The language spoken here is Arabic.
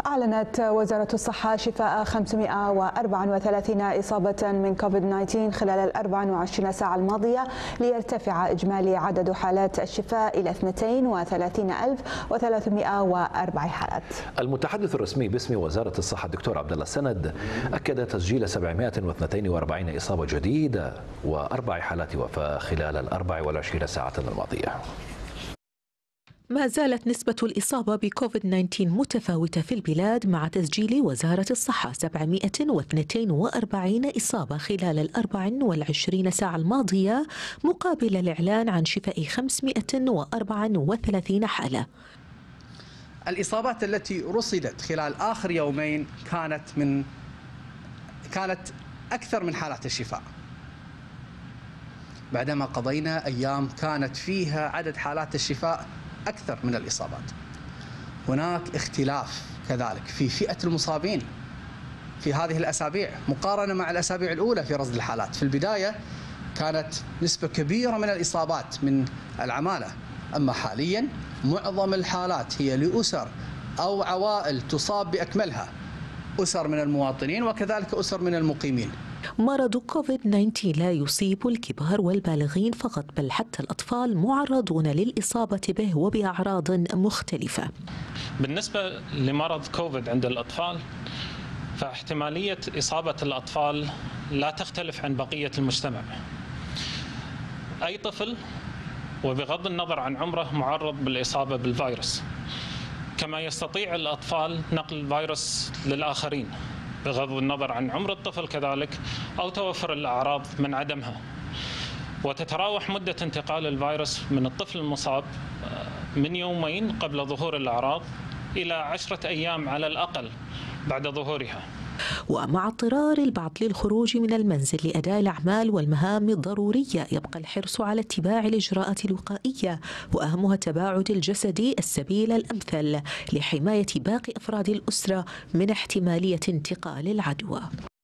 أعلنت وزارة الصحة شفاء 534 إصابة من كوفيد-19 خلال 24 ساعة الماضية، ليرتفع إجمالي عدد حالات الشفاء إلى 32304 حالات. المتحدث الرسمي باسم وزارة الصحة الدكتور عبد الله السند أكد تسجيل 742 إصابة جديدة و4 حالات وفاة خلال 24 ساعة الماضية. ما زالت نسبة الإصابة بكوفيد-19 متفاوتة في البلاد، مع تسجيل وزارة الصحة 742 إصابة خلال 24 ساعة الماضية، مقابل الإعلان عن شفاء 534 حالة. الإصابات التي رصدت خلال آخر يومين كانت أكثر من حالات الشفاء، بعدما قضينا أيام كانت فيها عدد حالات الشفاء أكثر من الإصابات. هناك اختلاف كذلك في فئة المصابين في هذه الأسابيع مقارنة مع الأسابيع الأولى في رصد الحالات. في البداية كانت نسبة كبيرة من الإصابات من العمالة، أما حاليا معظم الحالات هي لأسر أو عوائل تصاب بأكملها، أسر من المواطنين وكذلك أسر من المقيمين. مرض كوفيد-19 لا يصيب الكبار والبالغين فقط، بل حتى الأطفال معرضون للإصابة به وبأعراض مختلفة. بالنسبة لمرض كوفيد عند الأطفال، فاحتمالية إصابة الأطفال لا تختلف عن بقية المجتمع. أي طفل وبغض النظر عن عمره معرض بالإصابة بالفيروس، كما يستطيع الأطفال نقل الفيروس للآخرين بغض النظر عن عمر الطفل كذلك أو توفر الأعراض من عدمها. وتتراوح مدة انتقال الفيروس من الطفل المصاب من يومين قبل ظهور الأعراض إلى 10 أيام على الأقل بعد ظهورها. ومع اضطرار البعض للخروج من المنزل لأداء الأعمال والمهام الضرورية، يبقى الحرص على اتباع الإجراءات الوقائية، وأهمها التباعد الجسدي السبيل الأمثل لحماية باقي أفراد الأسرة من احتمالية انتقال العدوى.